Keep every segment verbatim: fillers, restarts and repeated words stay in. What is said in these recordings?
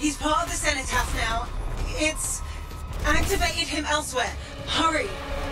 He's part of the Cenotaph now. It's activated him elsewhere. Hurry!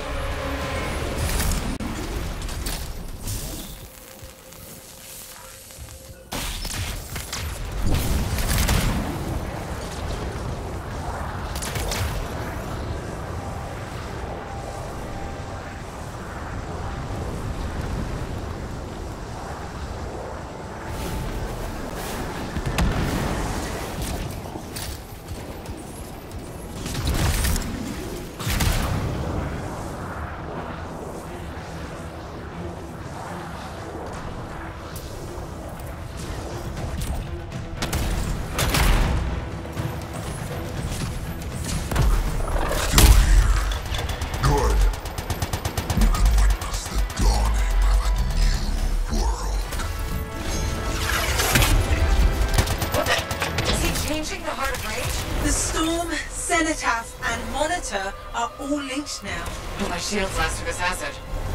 Cenotaph and Monitor are all linked now. Oh, my shield's last took us acid.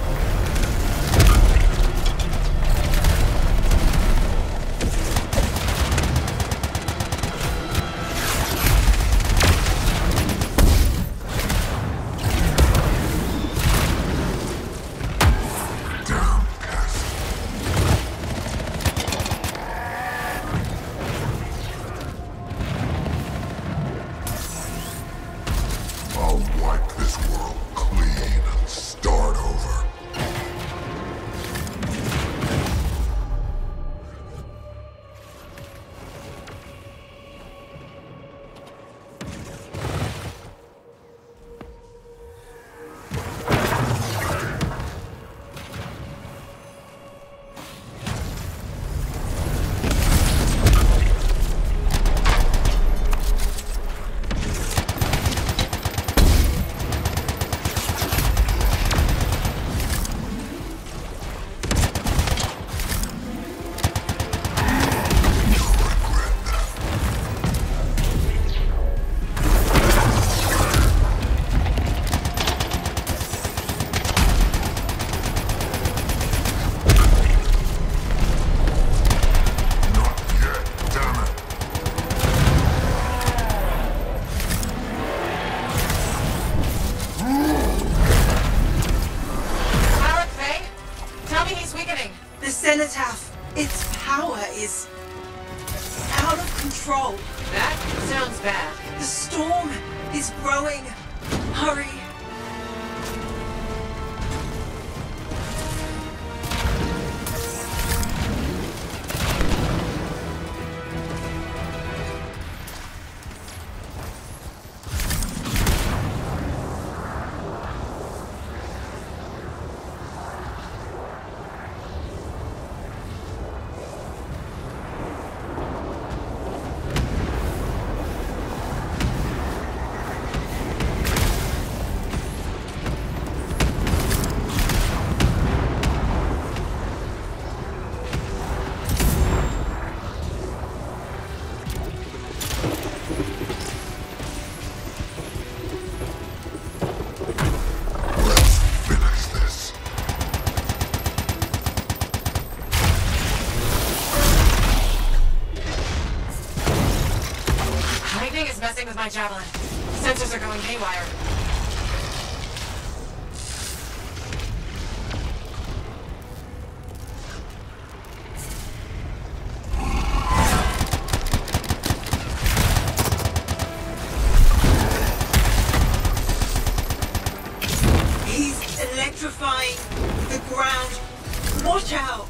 Cenotaph, its power is out of control. That sounds bad. The storm is growing. Hurry. Is messing with my javelin. Sensors are going haywire. He's electrifying the ground. Watch out!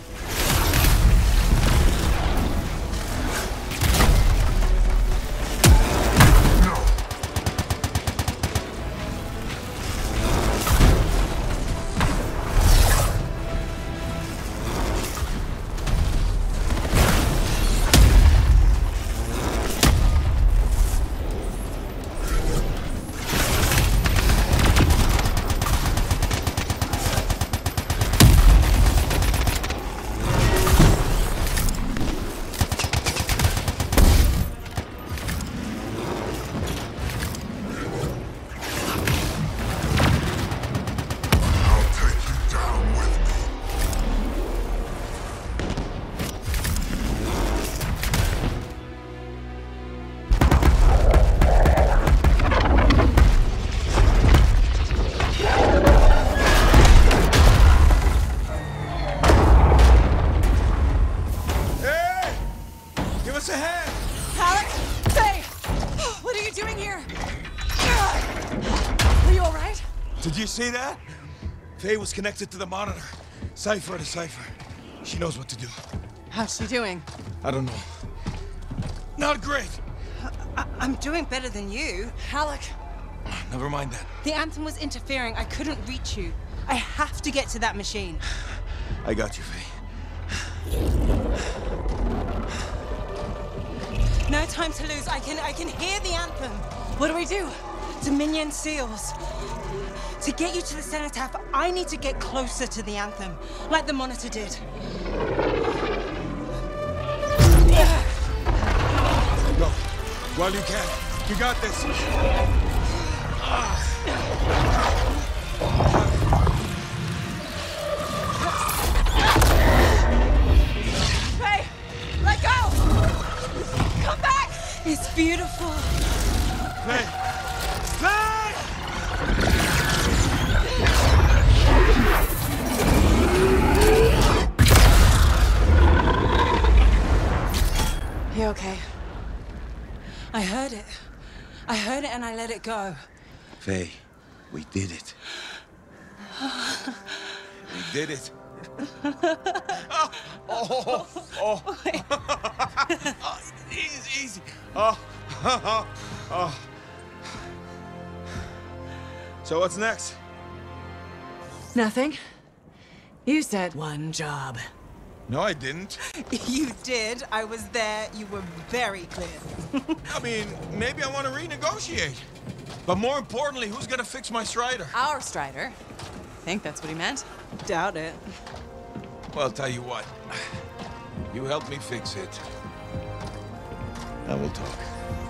Alec! Faye! What are you doing here? Are you alright? Did you see that? Faye was connected to the monitor. Cipher to cipher. She knows what to do. How's she doing? I don't know. Not great. I I'm doing better than you. Alec! Never mind that. The Anthem was interfering. I couldn't reach you. I have to get to that machine. I got you, Faye. No time to lose. I can I can hear the Anthem. What do we do? Dominion seals. To get you to the cenotaph, I need to get closer to the Anthem, like the monitor did. Go. While you can. You got this. Faye! Let go! Come back! It's beautiful. Faye! Faye! You okay? I heard it. I heard it and I let it go. Faye, we did it. We did it. oh, oh, oh. oh easy, easy. Oh, oh, oh. So what's next? Nothing. You said one job. No, I didn't. You did. I was there. You were very clear. I mean, maybe I want to renegotiate. But more importantly, who's gonna fix my Strider? Our Strider. I think that's what he meant. Doubt it. Well, tell you what. You help me fix it. And we'll talk.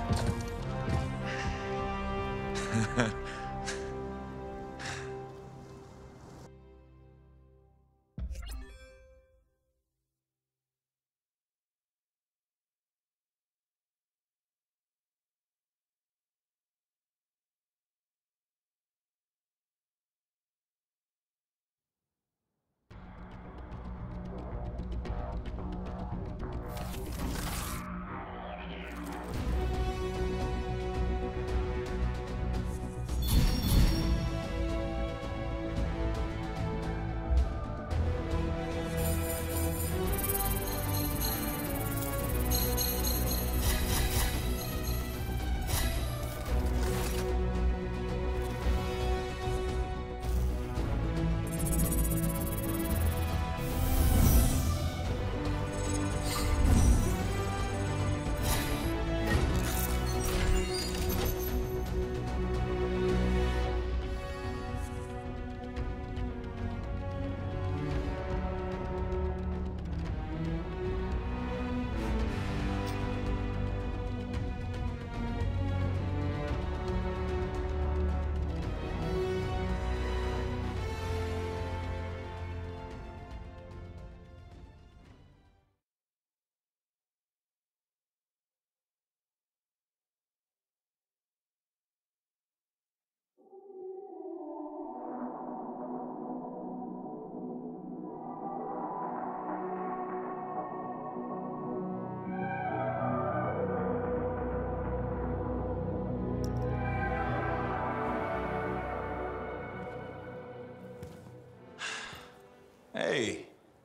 Hey.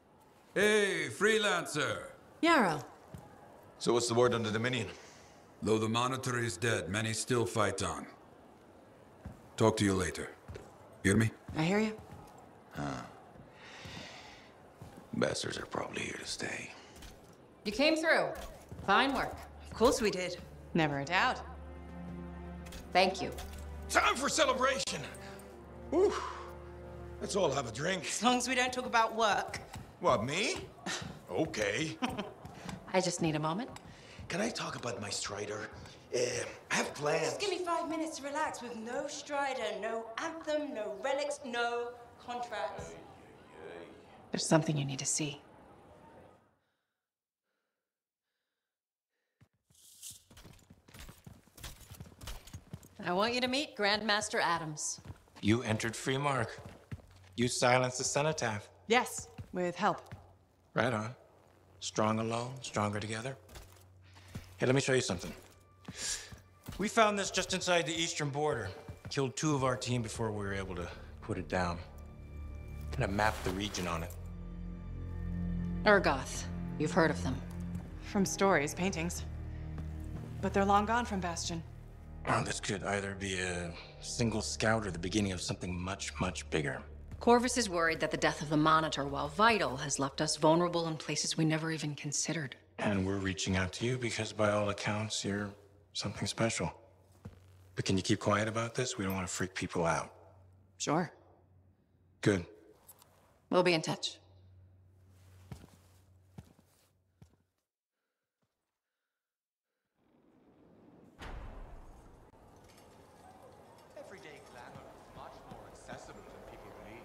Hey, freelancer. Yarrow. So what's the word on the Dominion? Though the Monitor is dead, many still fight on. Talk to you later. Hear me? I hear you. Bastards are probably here to stay. You came through. Fine work. Of course we did. Never a doubt. Thank you. Time for celebration! Whew. Let's all have a drink. As long as we don't talk about work. What, me? Okay. I just need a moment. Can I talk about my Strider? Uh, I have plans. Just give me five minutes to relax with no Strider, no Anthem, no relics, no contracts. There's something you need to see. I want you to meet Grandmaster Adams. You entered Freemark. You silenced the cenotaph. Yes, with help. Right on. Strong alone, stronger together. Hey, let me show you something. We found this just inside the eastern border. Killed two of our team before we were able to put it down. And I mapped the region on it. Urgoth. You've heard of them. From stories, paintings. But they're long gone from Bastion. Oh, this could either be a single scout or the beginning of something much, much bigger. Corvus is worried that the death of the Monitor, while vital, has left us vulnerable in places we never even considered. And we're reaching out to you because by all accounts, you're something special. But can you keep quiet about this? We don't want to freak people out. Sure. Good. We'll be in touch. Everyday glamour is much more accessible than people believe.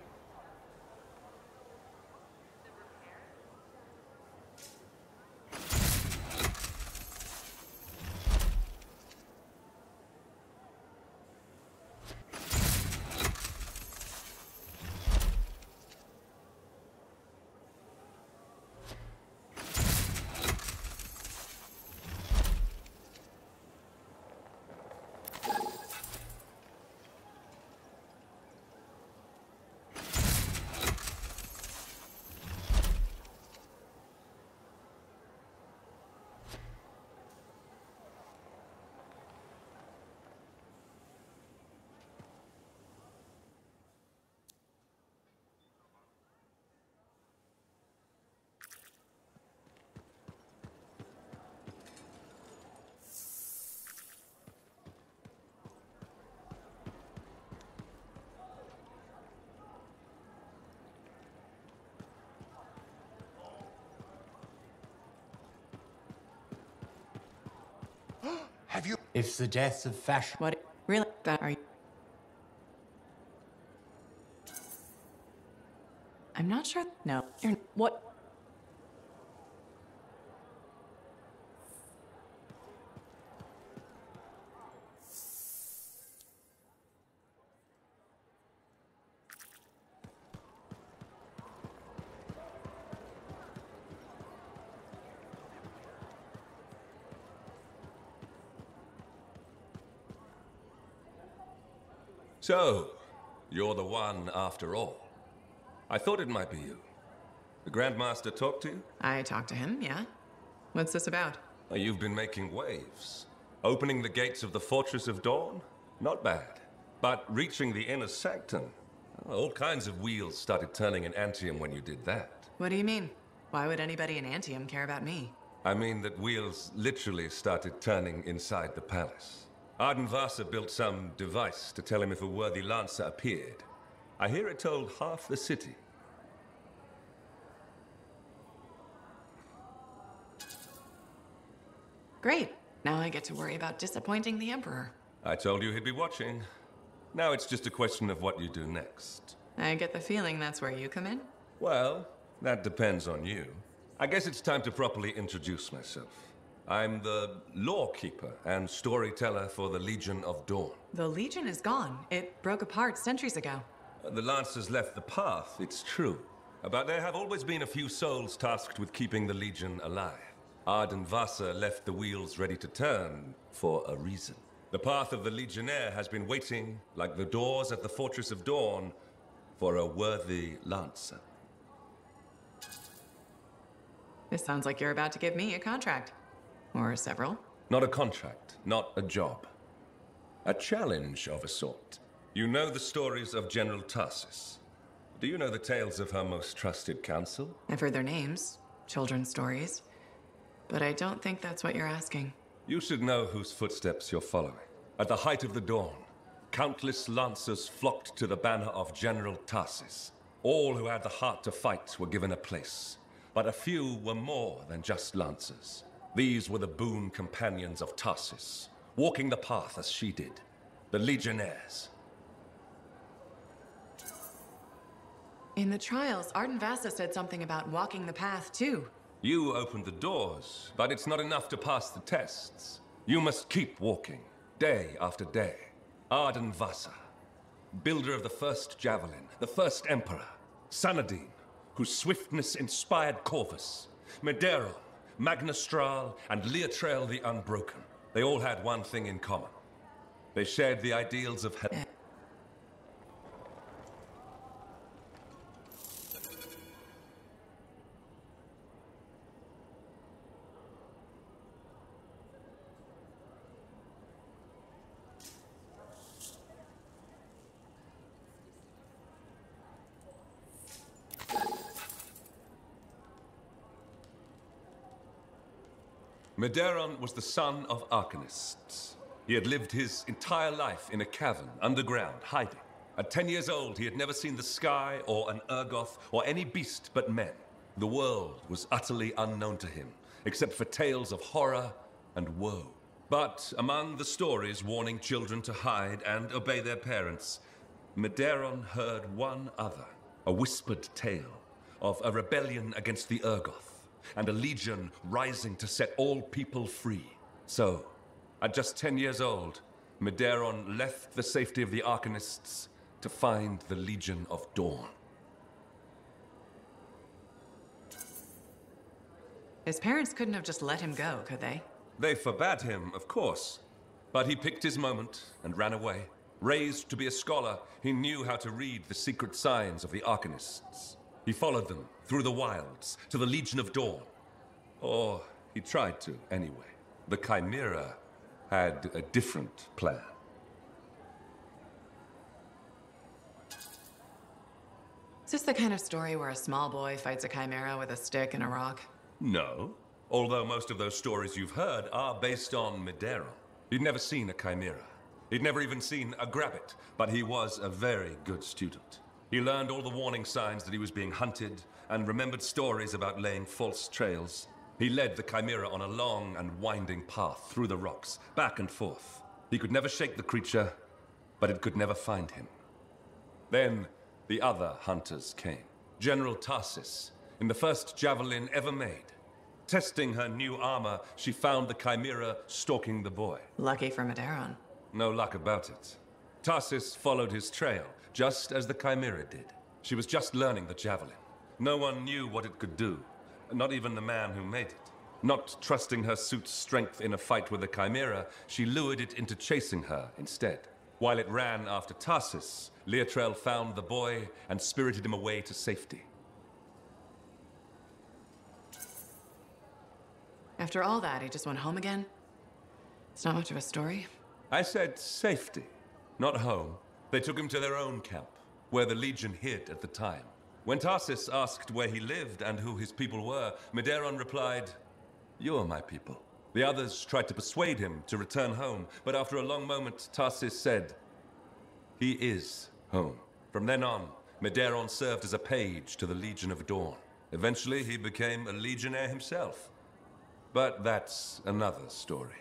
Have you? It's the death of fashion. What? Really? That are you? I'm not sure. No. You're. What? So, you're the one after all. I thought it might be you. The Grandmaster talked to you? I talked to him, yeah. What's this about? Well, you've been making waves. Opening the gates of the Fortress of Dawn? Not bad. But reaching the inner sanctum? Well, all kinds of wheels started turning in Antium when you did that. What do you mean? Why would anybody in Antium care about me? I mean that wheels literally started turning inside the palace. Arden Vasa built some device to tell him if a worthy Lancer appeared. I hear it told half the city. Great. Now I get to worry about disappointing the Emperor. I told you he'd be watching. Now it's just a question of what you do next. I get the feeling that's where you come in. Well, that depends on you. I guess it's time to properly introduce myself. I'm the Lawkeeper and storyteller for the Legion of Dawn. The Legion is gone. It broke apart centuries ago. The Lancers left the path, it's true. But there have always been a few souls tasked with keeping the Legion alive. Arden Vasa left the wheels ready to turn for a reason. The path of the Legionnaire has been waiting, like the doors at the Fortress of Dawn, for a worthy Lancer. This sounds like you're about to give me a contract. Or several. Not a contract, not a job. A challenge of a sort. You know the stories of General Tarsus. Do you know the tales of her most trusted counsel? I've heard their names, children's stories. But I don't think that's what you're asking. You should know whose footsteps you're following. At the height of the dawn, countless Lancers flocked to the banner of General Tarsus. All who had the heart to fight were given a place. But a few were more than just Lancers. These were the boon companions of Tarsus, walking the path as she did. The Legionnaires. In the trials, Arden Vasa said something about walking the path, too. You opened the doors, but it's not enough to pass the tests. You must keep walking, day after day. Arden Vasa, builder of the first javelin, the first emperor. Sanadine, whose swiftness inspired Corvus. Medero, Magnastral, and Leotrael the Unbroken. They all had one thing in common. They shared the ideals of heaven. Medeiros was the son of Arcanists. He had lived his entire life in a cavern, underground, hiding. At ten years old, he had never seen the sky or an Urgoth or any beast but men. The world was utterly unknown to him, except for tales of horror and woe. But among the stories warning children to hide and obey their parents, Medeiros heard one other, a whispered tale of a rebellion against the Urgoth, and a legion rising to set all people free. So, at just ten years old, Medeiros left the safety of the Arcanists to find the Legion of Dawn. His parents couldn't have just let him go, could they? They forbade him, of course, but he picked his moment and ran away. Raised to be a scholar, he knew how to read the secret signs of the Arcanists. He followed them through the wilds to the Legion of Dawn. Or he tried to, anyway. The Chimera had a different plan. Is this the kind of story where a small boy fights a Chimera with a stick and a rock? No. Although most of those stories you've heard are based on Medeiros. He'd never seen a Chimera. He'd never even seen a Grabbit, but he was a very good student. He learned all the warning signs that he was being hunted, and remembered stories about laying false trails. He led the Chimera on a long and winding path through the rocks, back and forth. He could never shake the creature, but it could never find him. Then, the other hunters came. General Tarsis, in the first javelin ever made. Testing her new armor, she found the Chimera stalking the boy. Lucky for Medeiros. No luck about it. Tarsis followed his trail, just as the Chimera did. She was just learning the javelin. No one knew what it could do, not even the man who made it. Not trusting her suit's strength in a fight with the Chimera, she lured it into chasing her instead. While it ran after Tarsis, Leotrael found the boy and spirited him away to safety. After all that, he just went home again? It's not much of a story. I said safety, not home. They took him to their own camp, where the Legion hid at the time. When Tarsis asked where he lived and who his people were, Medeiros replied, "You are my people." The others tried to persuade him to return home, but after a long moment, Tarsis said, "He is home." From then on, Medeiros served as a page to the Legion of Dawn. Eventually, he became a legionnaire himself. But that's another story.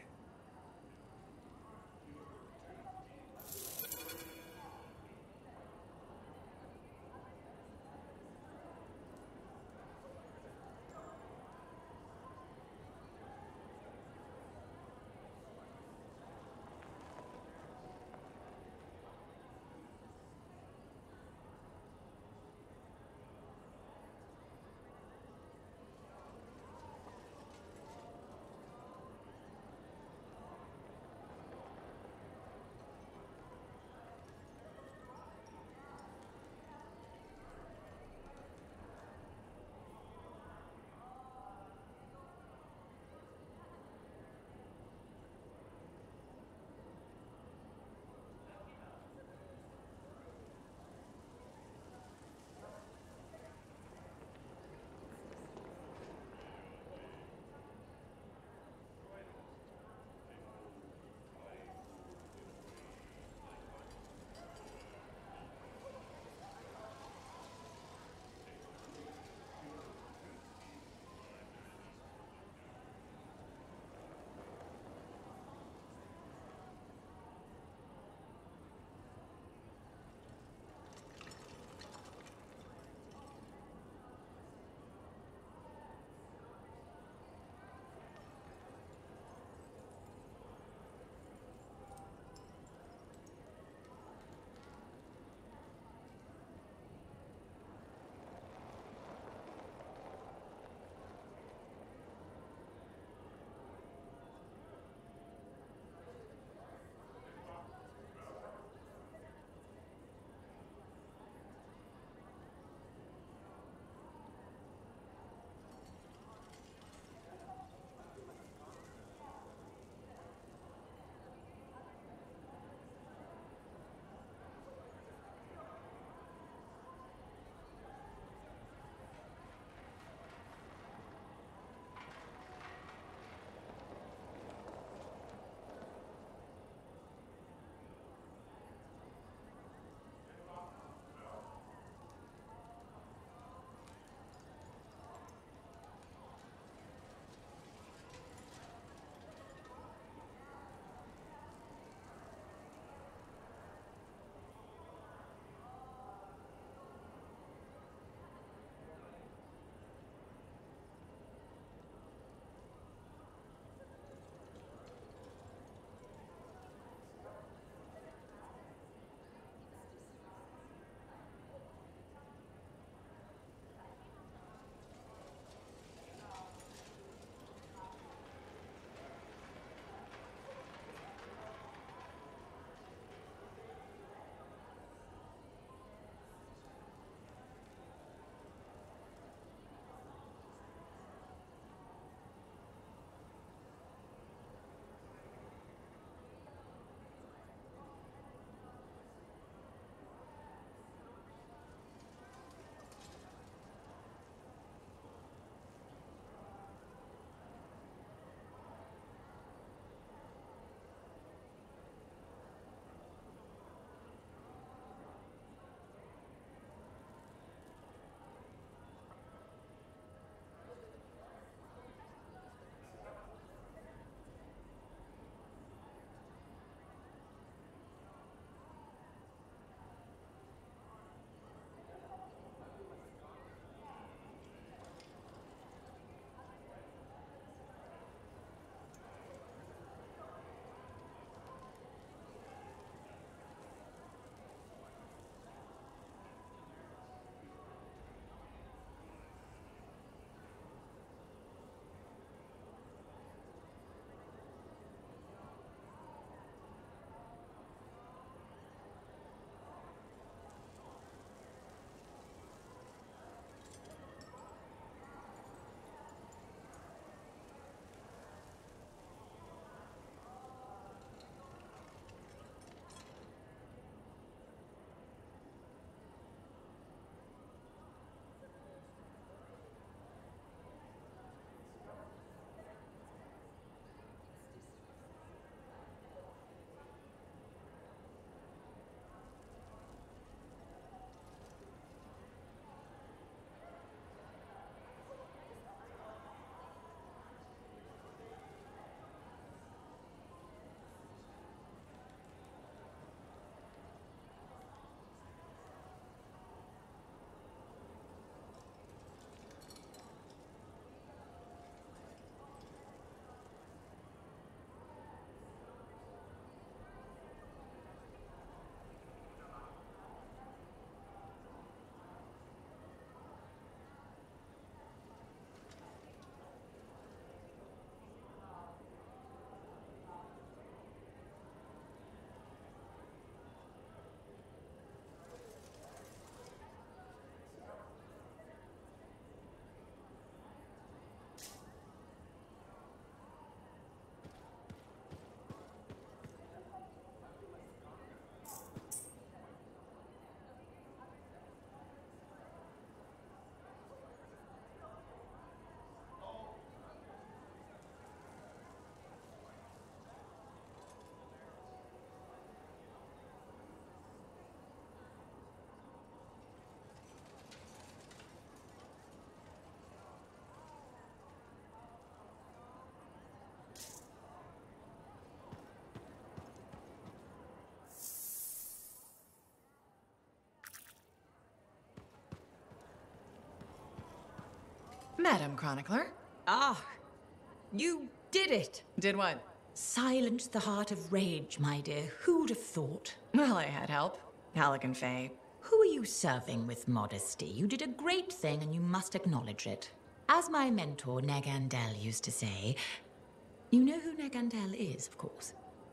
Madam Chronicler. Ah, you did it. Did what? Silenced the heart of rage, my dear. Who'd have thought? Well, I had help. Halleck and Faye. Who are you serving with modesty? You did a great thing and you must acknowledge it. As my mentor, Negandel, used to say, you know who Negandel is, of course.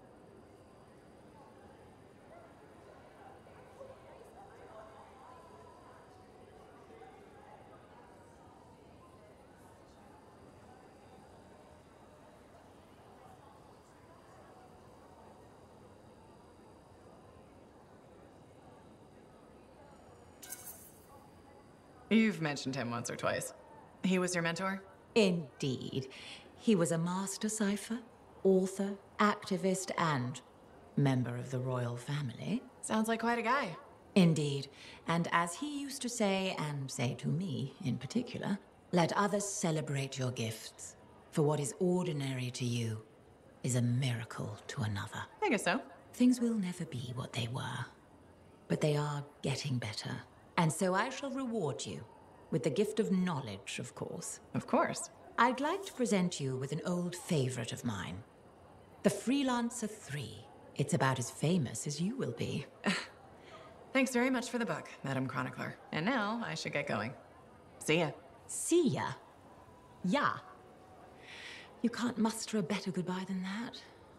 You've mentioned him once or twice. He was your mentor? Indeed. He was a master cipher, author, activist, and member of the royal family. Sounds like quite a guy. Indeed. And as he used to say, and say to me in particular, let others celebrate your gifts. For what is ordinary to you is a miracle to another. I guess so. Things will never be what they were, but they are getting better. And so I shall reward you with the gift of knowledge, of course. Of course. I'd like to present you with an old favorite of mine. The Freelancer three. It's about as famous as you will be. Thanks very much for the book, Madam Chronicler. And now I should get going. See ya. See ya? Yeah. You can't muster a better goodbye than that.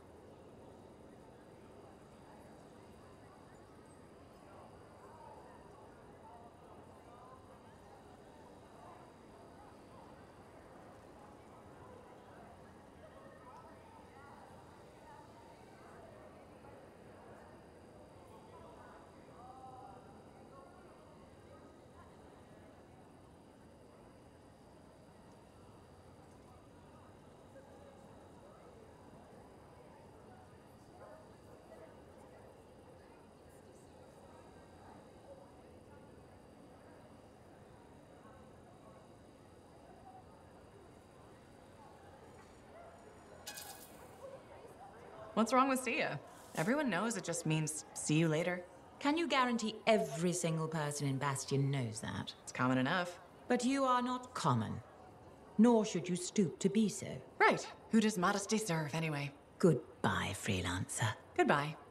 What's wrong with see ya? Everyone knows it just means see you later. Can you guarantee every single person in Bastion knows that? It's common enough. But you are not common. Nor should you stoop to be so. Right. Who does modesty serve, anyway? Goodbye, Freelancer. Goodbye.